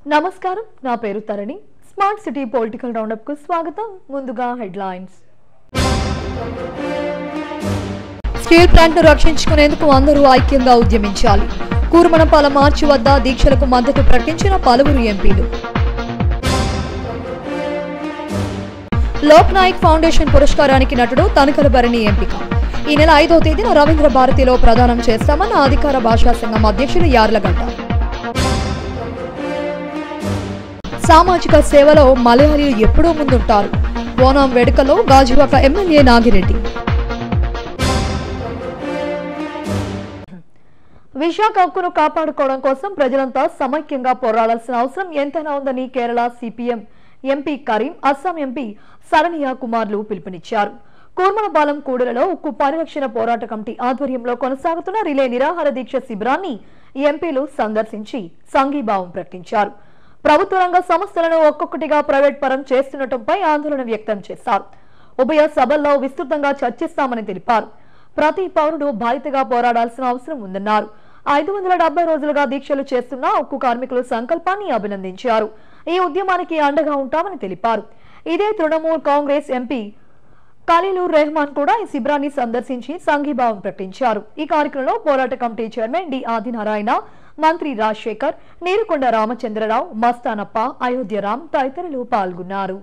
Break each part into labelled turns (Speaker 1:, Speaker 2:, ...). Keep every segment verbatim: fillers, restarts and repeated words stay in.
Speaker 1: నమస్కారం, నా పేరు Tharani. Smart city political roundup కు స్వాగతం. ముందుగా హెడ్లైన్స్. స్టీల్ ప్లాంట్ ను రక్షించుకునేందుకు అందరూ ఐక్యంగా ఉద్యమించాలి. కూర్మనపాల మార్చి వద్ద దీక్షలకు మద్దతు ప్రకటించిన పలువురు ఎంపీలు. లోక్ నాయక్ ఫౌండేషన్ పురస్కారానికి నటుడు తనికెళ్ల భరణి ఎంపిక. ఈ నెల ఐదవ తేదీన రవీంద్ర భారతిలో ప్రదానం చేస్తామన్న అధికార భాషా సంఘం అధ్యక్షులు యార్లగడ్డ. సామాజిక సేవలో మలయాళీలు ఎప్పుడూ ముందుంటారు. ఓనం వేడుకలో గాజువాక ఎమ్మెల్యే నాగిరెడ్డి. విశాఖ హక్కును కాపాడుకోవడం కోసం ప్రజలంతా సమైక్యంగా పోరాడాల్సిన అవసరం ఎంతైనా ఉందని Kerala CPM MP Kareem, Assam MP Sarania కుమార్లు పిలుపునిచ్చారు. కూర్మనపాలెం కూడలలో ఉక్కు పరిరక్షణ పోరాట కమిటీ ఆధ్వర్యంలో కొనసాగుతున్న రిలే నిరాహార దీక్ష శిబిరాన్ని ఎంపీలు సందర్శించి సంఘీభావం ప్రకటించారు. ప్రభుత్వ రంగ సంస్థలను ఒక్కొక్కటిగా ప్రైవేట్ పరం చేస్తుండటంపై ఆందోళన వ్యక్తం చేశారు. ఉభయ సభల్లో విస్తృతంగా చర్చిస్తామని తెలిపారు. ప్రతి పౌరుడు బాధ్యతగా పోరాడాల్సిన అవసరం ఉందన్నారు. ఐదు వందల డెబ్బై రోజులుగా దీక్షలు చేస్తున్న ఉక్కు కార్మికుల సంకల్పాన్ని అభినందించారు. ఈ ఉద్యమానికి అండగా ఉంటామని తెలిపారు. ఇదే తృణమూల్ కాంగ్రెస్ ఎంపీ ఖలీలూర్ రెహమాన్ కూడా ఈ శిబిరాన్ని సందర్శించి సంఘీభావం ప్రకటించారు. ఈ కార్యక్రమంలో పోరాట కమిటీ చైర్మన్ డి ఆదినారాయణ, మంత్రి రాజశేఖర్, నీరుకొండ రామచంద్రరావు, మస్తానప్ప, అయోధ్యరామ్ తదితరులు పాల్గొన్నారు.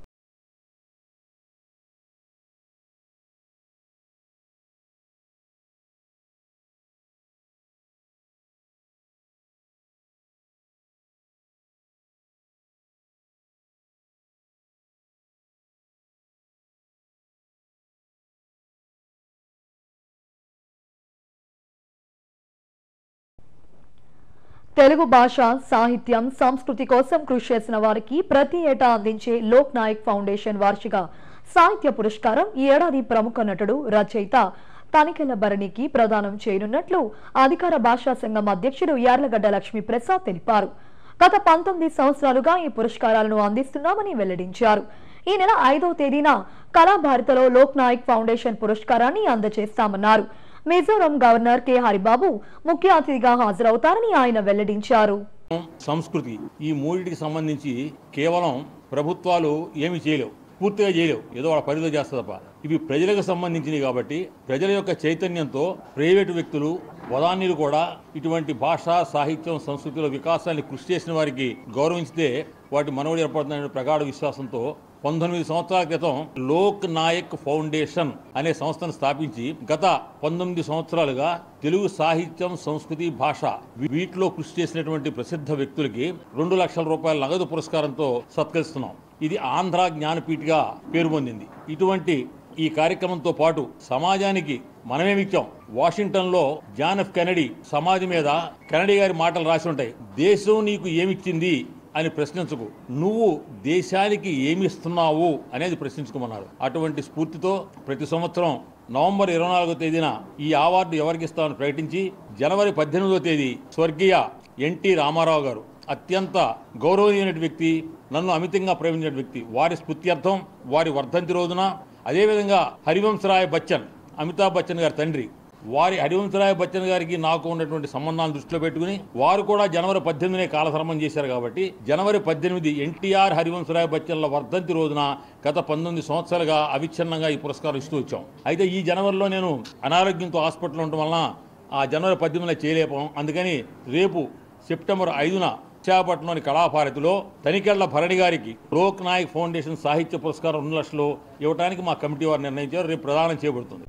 Speaker 1: తెలుగు భాష, సాహిత్యం, సంస్కృతి కోసం కృషి చేసిన వారికి ప్రతి ఏటా అందించే లోక్ నాయక్ ఫౌండేషన్ వార్షిక సాహిత్య పురస్కారం ఈ ఏడాది ప్రముఖ నటుడు, రచయిత తనికెళ్ల భరణికి ప్రదానం చేయనున్నట్లు అధికార భాషా సంఘం అధ్యక్షుడు యార్లగడ్డ లక్ష్మీ ప్రసాద్ తెలిపారు. గత పంతొమ్మిది సంవత్సరాలుగా ఈ పురస్కారాలను అందిస్తున్నామని వెల్లడించారు. ఈ నెల ఐదవ తేదీన కళాభారతిలో లోక్ నాయక్ ఫౌండేషన్ పురస్కారాన్ని అందజేస్తామన్నారు. మిజోరం గవర్నర్ కె హరిబాబు ముఖ్య అతిథిగా హాజరవుతారని ఆయన వెల్లడించారు.
Speaker 2: సంస్కృతి ఈ మూడింటికి సంబంధించి కేవలం ప్రభుత్వాలు ఏమి చేయలేవు, పూర్తిగా చేయలేవు, ఏదో వాళ్ళ పరిధిలో చేస్తుంది తప్ప. ఇవి ప్రజలకు సంబంధించినవి కాబట్టి ప్రజల యొక్క చైతన్యంతో ప్రైవేటు వ్యక్తులు, వదాన్యులు కూడా ఇటువంటి భాష, సాహిత్యం, సంస్కృతిలో వికాసాన్ని కృషి చేసిన వారికి గౌరవించితే వాటి మనవడి ఏర్పడుతున్న ప్రగాఢ విశ్వాసంతో పంతొమ్మిది సంవత్సరాల క్రితం లోక్ నాయక్ ఫౌండేషన్ అనే సంస్థను స్థాపించి గత పంతొమ్మిది సంవత్సరాలుగా తెలుగు సాహిత్యం, సంస్కృతి, భాష వీటిలో కృషి చేసినటువంటి ప్రసిద్ధ వ్యక్తులకి రెండు లక్షల రూపాయల నగదు పురస్కారంతో సత్కరిస్తున్నాం. ఇది ఆంధ్ర జ్ఞానపీఠగా పేరు పొందింది. ఇటువంటి ఈ కార్యక్రమంతో పాటు సమాజానికి మనమేమిచ్చాం. వాషింగ్టన్ లో జాన్ ఎఫ్ కెనడీ సమాధి మీద కెనడీ గారి మాటలు రాసి ఉంటాయి. దేశం నీకు ఏమిచ్చింది అని ప్రశ్నించకు, నువ్వు దేశానికి ఏమి ఇస్తున్నావు అనేది ప్రశ్నించుకోమన్నారు. అటువంటి స్ఫూర్తితో ప్రతి సంవత్సరం నవంబర్ ఇరవై నాలుగో తేదీన ఈ అవార్డు ఎవరికి ఇస్తామని ప్రకటించి జనవరి పద్దెనిమిదో తేదీ స్వర్గీయ ఎన్టీ రామారావు గారు, అత్యంత గౌరవనీయమైన వ్యక్తి, నన్ను అమితంగా ప్రేమించిన వ్యక్తి, వారి స్ఫూర్త్యర్థం వారి వర్ధంతి రోజున, అదేవిధంగా హరివంశరాయ్ బచ్చన్, అమితాబ్ బచ్చన్ గారి తండ్రి, వారి హరివంశరాయ్ బచ్చన్ గారికి నాకు ఉన్నటువంటి సంబంధాలను దృష్టిలో పెట్టుకుని వారు కూడా జనవరి పద్దెనిమిదినే కాలసర్మం చేశారు. కాబట్టి జనవరి పద్దెనిమిది ఎన్టీఆర్ హరివంశరాయ్ బచ్చన్ల వర్ధంతి రోజున గత పంతొమ్మిది సంవత్సరాలుగా అవిచ్ఛిన్నంగా ఈ పురస్కారం ఇస్తూ వచ్చాం. అయితే ఈ జనవరిలో నేను అనారోగ్యంతో హాస్పిటల్లో ఉండటం వలన ఆ జనవరి పద్దెనిమిదిలో చేయలేపాం. అందుకని రేపు సెప్టెంబర్ ఐదున విశాఖపట్నంలోని కళాభారతిలో తనికెళ్ల భరణి గారికి లోక్ నాయక్ ఫౌండేషన్ సాహిత్య పురస్కారం రెండు లక్షలు ఇవ్వడానికి మా కమిటీ వారు నిర్ణయించారు. రేపు ప్రదానం చేయబడుతుంది.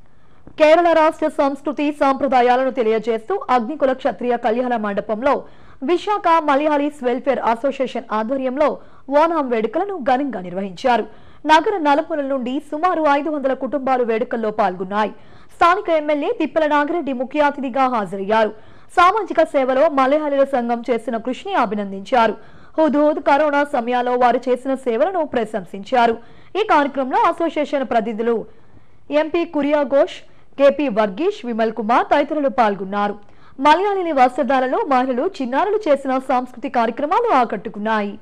Speaker 1: కేరళ రాష్ట్ర సంస్కృతి సాంప్రదాయాలను తెలియజేస్తూ అగ్నికుల క్షత్రియ కళ్యాణ మండపంలో విశాఖ మలయాళీస్ వెల్ఫేర్ అసోసియేషన్ ఆధ్వర్యంలో ఓనం వేడుకలను ఘనంగా నిర్వహించారు. నగర నలుమూలల నుండి సుమారు ఐదు వందల కుటుంబాలు వేడుకల్లో పాల్గొన్నాయి. స్థానిక ఎమ్మెల్యే తిప్పల నాగిరెడ్డి ముఖ్య అతిథిగా హాజరయ్యారు. సామాజిక సేవలో మలయాళీల సంఘం చేసిన కృషిని అభినందించారు. హుదూద్, కరోనా సమయాల్లో వారు చేసిన సేవలను ప్రశంసించారు. ఈ కార్యక్రమంలో అసోసియేషన్ ప్రతినిధులు ఎంపీ కురియా ఘోష్, కేపీ వర్గీష్, విమల్ కుమార్ తదితరులు పాల్గొన్నారు. మలయాళీ వస్త్రధారణలో మహిళలు, చిన్నారులు చేసిన సాంస్కృతిక కార్యక్రమాలు ఆకట్టుకున్నాయి.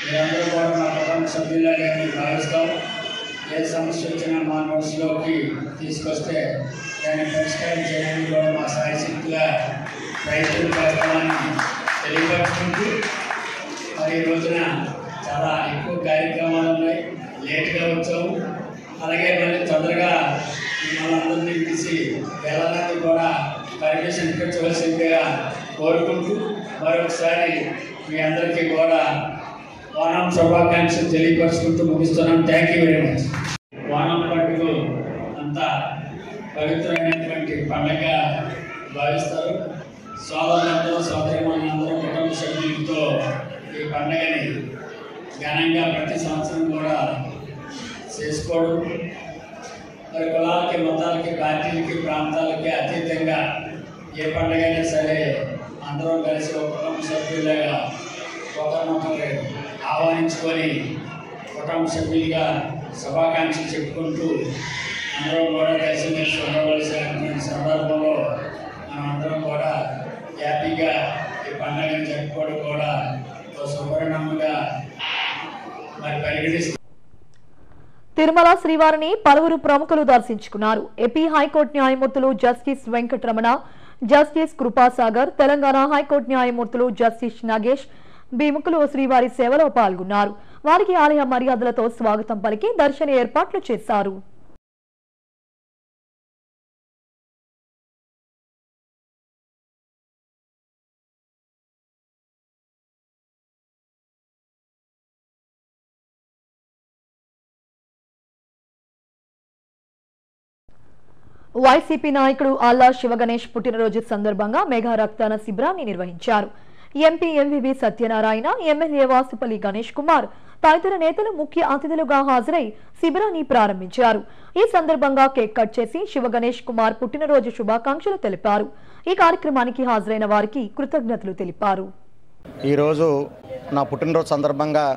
Speaker 3: మీరందరూ కూడా మా కుటుంబ సభ్యులుగా భావిస్తాం. ఏ సమస్య వచ్చినా మా నోట్స్లోకి తీసుకొస్తే దాన్ని పరిష్కారం చేయడానికి కూడా మా సాయశక్తిగా ప్రయత్నం చేస్తామని తెలియపరుచుకుంటూ, మరి ఈ రోజున చాలా ఎక్కువ కార్యక్రమాలు ఉన్నాయి, లేట్గా వచ్చాము. అలాగే మళ్ళీ తొందరగా మనందరినీ పిలిచి వెళ్ళడానికి కూడా పర్మిషన్ ఇప్పించవలసిందిగా కోరుకుంటూ మరొకసారి మీ అందరికీ కూడా ఓనం శుభాకాంక్షలు తెలియపరుచుకుంటూ ముగిస్తున్నాం. Thank you very much. Onam పండుగ అంత పవిత్రమైనటువంటి పండుగ భావిస్తారు. సోదరులందరూ సోదరిమణులందరూ కుటుంబ సభ్యులతో ఈ పండుగని ఘనంగా ప్రతి సంవత్సరం కూడా చేసుకోవడం, మరి కులాలకి మతాలకి పార్టీలకి ప్రాంతాలకి అతీతంగా ఏ పండుగ అయినా సరే అందరం కలిసి ఒక కుటుంబ సభ్యులుగా ఒకరినొకరు ఆహ్వానించుకొని కుటుంబ సభ్యులుగా శుభాకాంక్షలు చెప్పుకుంటూ అందరం కూడా కలిసిమెలిసి ఉండవలసినటువంటి సందర్భంలో మనం అందరం కూడా హ్యాపీగా ఈ పండుగను జరుపుకోవడం కూడా ఒక శుభ్రణంగా మరి పరిగణిస్తూ
Speaker 1: తిరుమల శ్రీవారిని పలువురు ప్రముఖులు దర్శించుకున్నారు. ఏపీ హైకోర్టు న్యాయమూర్తులు justice Venkataramana, justice Krupasagar, Telangana high court న్యాయమూర్తులు జస్టిస్ నాగేష్ భీముకులు శ్రీవారి సేవలో పాల్గొన్నారు. వారికి ఆలయ మర్యాదలతో స్వాగతం పలికి దర్శన ఏర్పాట్లు చేశారు. వైసీపీ నాయకుడు ఆల్లా శివగణేష్ పుట్టినరోజు సందర్భంగా మెగా రక్తదాన శిబిరాన్ని నిర్వహించారు. MP MVV Satyanarayana, MLA Vasupalli Ganesh Kumar తదితర నేతలు ముఖ్య అతిథులుగా హాజరై శిబిరాన్ని ప్రారంభించారు. ఈ సందర్భంగా కేక్ కట్ చేసి శివగణేష్ కుమార్ పుట్టినరోజు శుభాకాంక్షలు తెలిపారు. ఈ కార్యక్రమానికి హాజరైన వారికి కృతజ్ఞతలు తెలిపారు.
Speaker 4: ఈరోజు నా పుట్టినరోజు సందర్భంగా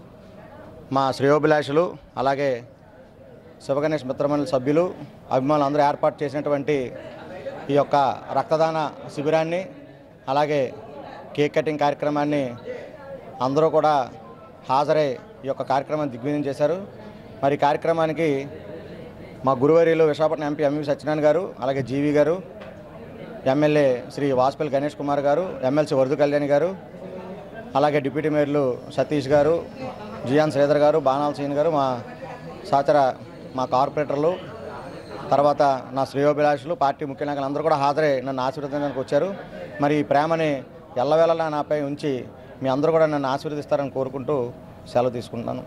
Speaker 4: మా శ్రేయోభిలాషులు అలాగే శివగణేష్ మిత్రమండలి సభ్యులు అభిమానులు అందరూ ఏర్పాటు చేసినటువంటి ఈ యొక్క రక్తదాన శిబిరాన్ని అలాగే కేక్ కటింగ్ కార్యక్రమాన్ని అందరూ కూడా హాజరై ఈ యొక్క కార్యక్రమాన్ని దిగ్విజయం చేశారు. మరి కార్యక్రమానికి మా గురువర్యులు విశాఖపట్నం ఎంపీ ఎంవి సత్యనారాయణ గారు, అలాగే GV garu, MLA Shri Vasupalli Ganesh Kumar garu, MLC వరదు Kalyani గారు, అలాగే డిప్యూటీ మేయర్లు సతీష్ గారు, జియాన్ శ్రీధర్ గారు, బాణాల సీన్ గారు, మా సహచర మా కార్పొరేటర్లు, తర్వాత నా శ్రేయోభిలాషులు, పార్టీ ముఖ్య నాయకులు అందరూ కూడా హాజరై నన్ను ఆశీర్వదించడానికి వచ్చారు. మరి ఈ ప్రేమని ఎల్లవేళలా నాపై ఉంచి మీ అందరూ కూడా నన్ను ఆశీర్వదిస్తారని కోరుకుంటూ సెలవు తీసుకుంటున్నాను.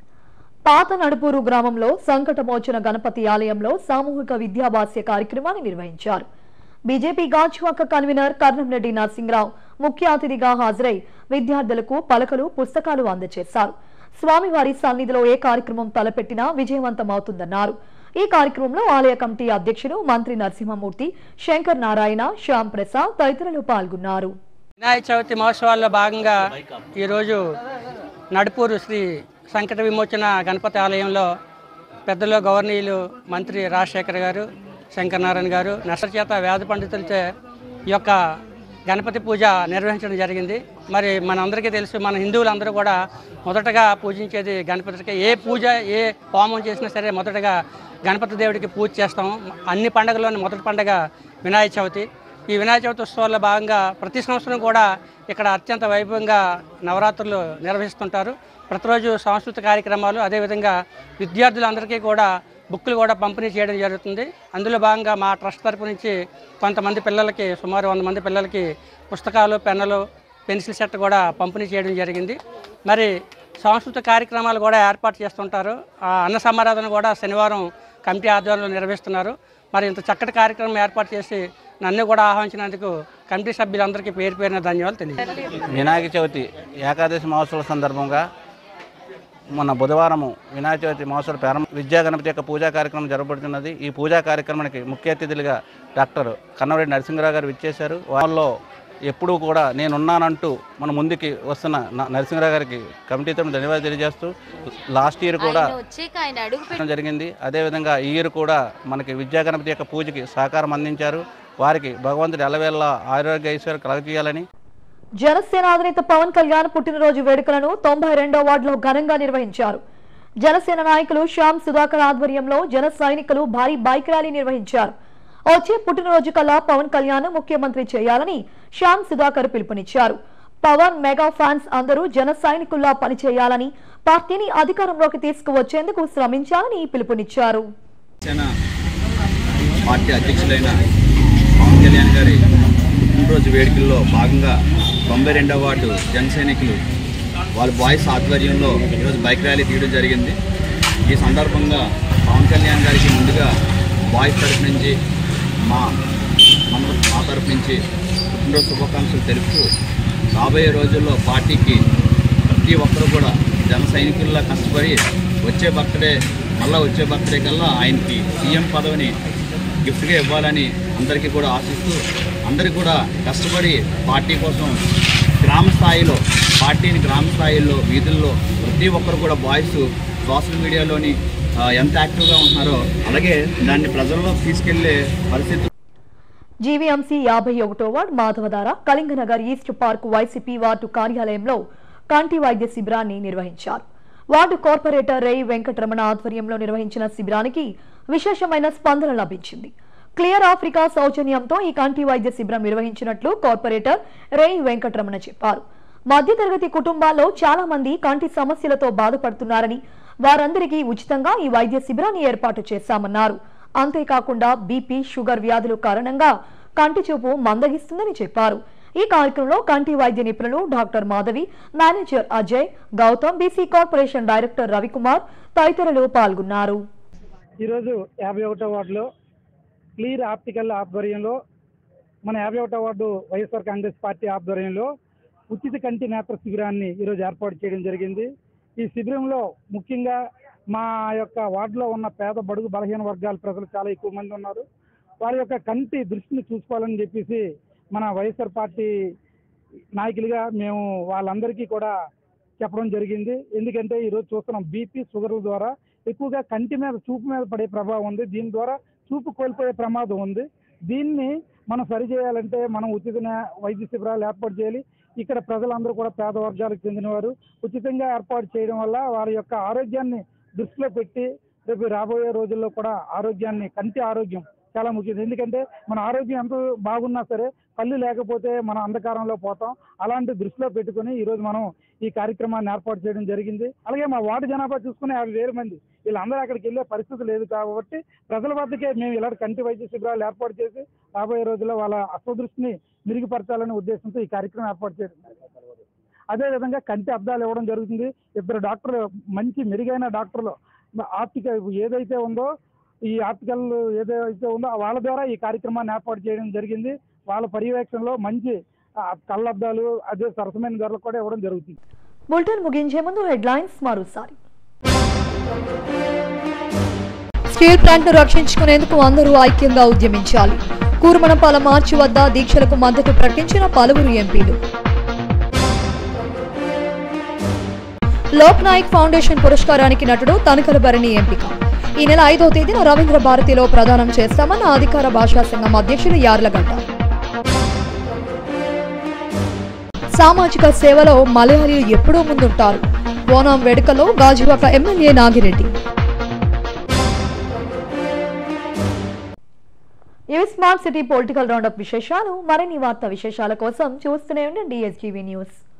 Speaker 1: పాత నడుపూరు గ్రామంలో సంకటమోచన గణపతి ఆలయంలో సామూహిక విద్యాభాస్య కార్యక్రమాన్ని నిర్వహించారు. బీజేపీ గాజువాక కన్వీనర్ కర్ణంరెడ్డి నరసింహరావు ముఖ్య అతిథిగా హాజరై విద్యార్థులకు పలకలు, పుస్తకాలు అందజేశారు. స్వామివారి సన్నిధిలో ఏ కార్యక్రమం తలపెట్టినా విజయవంతమవుతుందన్నారు. ఈ కార్యక్రమంలో ఆలయ కమిటీ అధ్యక్షుడు మంత్రి నరసింహమూర్తి, శంకర్ నారాయణ, శ్యామ్ ప్రసాద్ తదితరులు పాల్గొన్నారు.
Speaker 5: వినాయక చవితి మహోత్సవాల్లో భాగంగా ఈరోజు నడుపూరు శ్రీ సంకట విమోచన గణపతి ఆలయంలో పెద్దలు గవర్నీయులు మంత్రి రాజశేఖర్ గారు, శంకర్ నారాయణ గారు, నర్సరి చేత వేద పండితులచే ఈ యొక్క గణపతి పూజ నిర్వహించడం జరిగింది. మరి మనందరికీ తెలుసు, మన హిందువులందరూ కూడా మొదటగా పూజించేది గణపతికి. ఏ పూజ ఏ హోమం చేసినా సరే మొదటగా గణపతి దేవుడికి పూజ చేస్తాం. అన్ని పండుగల్లోని మొదటి పండుగ వినాయక చవితి. ఈ వినాయక చవితి ఉత్సవాల్లో భాగంగా ప్రతి సంవత్సరం కూడా ఇక్కడ అత్యంత వైభవంగా నవరాత్రులు నిర్వహిస్తుంటారు. ప్రతిరోజు సాంస్కృతిక కార్యక్రమాలు, అదేవిధంగా విద్యార్థులందరికీ కూడా బుక్కులు కూడా పంపిణీ చేయడం జరుగుతుంది. అందులో భాగంగా మా ట్రస్ట్ తరపు నుంచి కొంతమంది పిల్లలకి, సుమారు వంద మంది పిల్లలకి పుస్తకాలు, పెన్నులు, పెన్సిల్ సెట్ కూడా పంపిణీ చేయడం జరిగింది. మరి సాంస్కృతిక కార్యక్రమాలు కూడా ఏర్పాటు చేస్తుంటారు. అన్న సమారాధన కూడా శనివారం కమిటీ ఆధ్వర్యంలో నిర్వహిస్తున్నారు. మరి ఇంత చక్కటి కార్యక్రమం ఏర్పాటు చేసి నన్ను కూడా ఆహ్వానించినందుకు కమిటీ సభ్యులందరికీ పేరు పేరున ధన్యవాదాలు తెలియజేస్తాను.
Speaker 6: వినాయక చవితి ఏకాదశి మహోత్సవాల సందర్భంగా మొన్న బుధవారము వినాయక చవితి మహోత్సవ ప్రారంభం విద్యా గణపతి యొక్క పూజా కార్యక్రమం జరగబడుతున్నది. ఈ పూజా కార్యక్రమానికి ముఖ్య అతిథులుగా డాక్టర్ కన్నవరెడ్డి నరసింహరావు గారు విచ్చేశారు. వాళ్ళలో ఎప్పుడూ కూడా నేనున్నానంటూ మన ముందుకి వస్తున్న నరసింహరావు గారికి కమిటీతో ధన్యవాదాలు తెలియజేస్తూ, లాస్ట్ ఇయర్ కూడా జరిగింది. అదేవిధంగా ఈ ఇయర్ కూడా మనకి విద్యా గణపతి యొక్క పూజకి సహకారం అందించారు. వారికి భగవంతుడు ఎల్లవేళ ఆరోగ్య ఐశ్వర్యం కలగజేయాలని.
Speaker 1: జనసేన అధినేత పవన్ కళ్యాణ్ పుట్టినరోజు వేడుకలను తొంభై రెండో వార్డులో ఘనంగా నిర్వహించారు. జనసేన నాయకులు శ్యామ్ సుధాకర్ ఆధ్వర్యంలో జన సైనికులు భారీ బైక్ ర్యాలీ నిర్వహించారు. వచ్చే పుట్టినరోజు కల్లా పవన్ కళ్యాణ్ ముఖ్యమంత్రి చేయాలని శ్యామ్ సుధాకర్ పిలుపునిచ్చారు. పవన్ మెగా ఫ్యాన్స్ అందరూ జన సైనికుల్లా పనిచేయాలని, పార్టీని అధికారంలోకి తీసుకువచ్చేందుకు శ్రమించాలని పిలుపునిచ్చారు.
Speaker 7: పార్టీ అధ్యక్షులైన పవన్ కళ్యాణ్ గారి పుట్టినరోజు వేడుకల్లో భాగంగా తొంభై రెండవ వార్డు జన సైనికులు వాళ్ళ బాయ్స్ ఆధ్వర్యంలో ఈరోజు బైక్ ర్యాలీ తీయడం జరిగింది. ఈ సందర్భంగా పవన్ కళ్యాణ్ గారికి ముందుగా బాయ్స్ తరఫు నుంచి మా మన మా తరఫు నుంచి పుట్టినరోజు శుభాకాంక్షలు తెలుపుతూ రాబోయే రోజుల్లో పార్టీకి ప్రతి ఒక్కరూ కూడా జన సైనికుల్లా కష్టపడి వచ్చే బర్త్డే మళ్ళీ వచ్చే బర్త్డే కల్లా ఆయనకి సీఎం పదవిని గిఫ్ట్గా ఇవ్వాలని అందరికీ కూడా ఆశిస్తూ అందరికీ కూడా కష్టపడి పార్టీ కోసం గ్రామ స్థాయిలో పార్టీని గ్రామ స్థాయిలో వీధుల్లో ప్రతి ఒక్కరు కూడా బాయ్స్ సోషల్ మీడియాలోని ఎంత యాక్టివ్గా ఉంటున్నారో అలాగే దాన్ని ప్రజల్లో తీసుకెళ్లే పరిస్థితి.
Speaker 1: జీవీఎంసీ యాభై ఒకటో ward Madhavadhara Kalinganagar east park YCP ward కార్యాలయంలో కంటి వైద్య శిబిరాన్ని నిర్వహించారు. వార్డు కార్పొరేటర్ రేయి వెంకటరమణ ఆధ్వర్యంలో నిర్వహించిన శిబిరానికి విశేషమైన స్పందన లభించింది. క్లియర్ ఆఫ్రికా సౌజన్యంతో ఈ కంటి వైద్య శిబిరం నిర్వహించినట్లు కార్పొరేటర్ రేయి వెంకటరమణ చెప్పారు. మధ్యతరగతి కుటుంబాల్లో చాలా మంది కంటి సమస్యలతో బాధపడుతున్నారని, వారందరికీ ఉచితంగా ఈ వైద్య శిబిరాన్ని ఏర్పాటు చేశామన్నారు. అంతేకాకుండా బీపీ, షుగర్ వ్యాధుల కారణంగా కంటి చూపు మందగిస్తుందని చెప్పారు. ఈ కార్యక్రమంలో కంటి వైద్య నిపుణులు doctor Madhavi, manager Ajay, Gautam, BC corporation director Ravikumar తదితరులు పాల్గొన్నారు.
Speaker 8: ఈరోజు యాభై ఒకటో వార్డులో క్లియర్ ఆప్టికల్ ఆధ్వర్యంలో మన యాభై ఒకటో వార్డు వైఎస్ఆర్ కాంగ్రెస్ పార్టీ ఆధ్వర్యంలో ఉచిత కంటి నేత్ర శిబిరాన్ని ఈరోజు ఏర్పాటు చేయడం జరిగింది. ఈ శిబిరంలో ముఖ్యంగా మా యొక్క వార్డులో ఉన్న పేద బడుగు బలహీన వర్గాల ప్రజలు చాలా ఎక్కువ మంది ఉన్నారు. వారి యొక్క కంటి దృష్టిని చూసుకోవాలని చెప్పేసి మన వైఎస్ఆర్ పార్టీ నాయకులుగా మేము వాళ్ళందరికీ కూడా చెప్పడం జరిగింది. ఎందుకంటే ఈరోజు చూస్తున్నాం బీపీ, షుగర్ల ద్వారా ఎక్కువగా కంటి మీద చూపు మీద పడే ప్రభావం ఉంది. దీని ద్వారా చూపు కోల్పోయే ప్రమాదం ఉంది. దీన్ని మనం సరిచేయాలంటే మనం ఉచిత వైద్య శిబిరాలు ఏర్పాటు చేయాలి. ఇక్కడ ప్రజలందరూ కూడా పేద వర్గాలకు చెందినవారు. ఉచితంగా ఏర్పాటు చేయడం వల్ల వారి యొక్క ఆరోగ్యాన్ని దృష్టిలో పెట్టి రేపు రాబోయే రోజుల్లో కూడా ఆరోగ్యాన్ని కంటి ఆరోగ్యం చాలా ముఖ్యం. ఎందుకంటే మన ఆరోగ్యం ఎంత బాగున్నా సరే కళ్ళు లేకపోతే మనం అంధకారంలో పోతాం. అలాంటి దృష్టిలో పెట్టుకుని ఈరోజు మనం ఈ కార్యక్రమాన్ని ఏర్పాటు చేయడం జరిగింది. అలాగే మా వార్డు జనాభా చూసుకుని యాభై వేల మంది వీళ్ళందరూ అక్కడికి వెళ్ళే పరిస్థితి లేదు కాబట్టి ప్రజల వద్దకే మేము ఇలాంటి కంటి వైద్య శిబిరాలు ఏర్పాటు చేసి రాబోయే రోజుల్లో వాళ్ళ అస్వదృష్టిని మెరుగుపరచాలనే ఉద్దేశంతో ఈ కార్యక్రమం ఏర్పాటు చేయడం. అదేవిధంగా కంటి అద్దాలు ఇవ్వడం జరుగుతుంది. ఇద్దరు డాక్టర్లు, మంచి మెరుగైన డాక్టర్లు ఆప్టికల్ ఏదైతే ఉందో ఈ ఆర్టికల్ ఏదైతే ఉందో వాళ్ళ ద్వారా ఈ కార్యక్రమాన్ని ఏర్పాటు చేయడం జరిగింది. వాళ్ళ పర్యవేక్షణలో మంచి కళ్ళద్దాలు అదే సరసమైన ధరలు కూడా ఇవ్వడం జరుగుతుంది.
Speaker 1: బులెటిన్ ముగించే ముందు హెడ్లైన్స్ మరోసారి. స్టీల్ ప్లాంట్ ను రక్షించుకునేందుకు అందరూ ఐక్యంగా ఉద్యమించాలి. కూర్మనపాల మార్చి వద్ద దీక్షలకు మద్దతు ప్రకటించిన పలువురు ఎంపీలు. లోక్ నాయక్ ఫౌండేషన్ పురస్కారానికి నటుడు తనకల భరణి ఎంపిక. ఈ నెల ఐదో తేదీన రవీంద్ర భారతిలో ప్రదానం చేస్తామన్న అధికార భాషా సంఘం అధ్యక్షులు యార్లగడ్డ. సామాజిక సేవలో మలయాళీలు ఎప్పుడూ ముందుంటారు. ఓనం వేడుకలో గాజువాక ఎమ్మెల్యే నాగిరెడ్డి. ఇవి స్మార్ట్ సిటీ పొలిటికల్ రౌండప్ విశేషాలు. మరిన్ని వార్తా విశేషాల కోసం చూస్తూనే ఉండండి ఎస్జీవీ న్యూస్.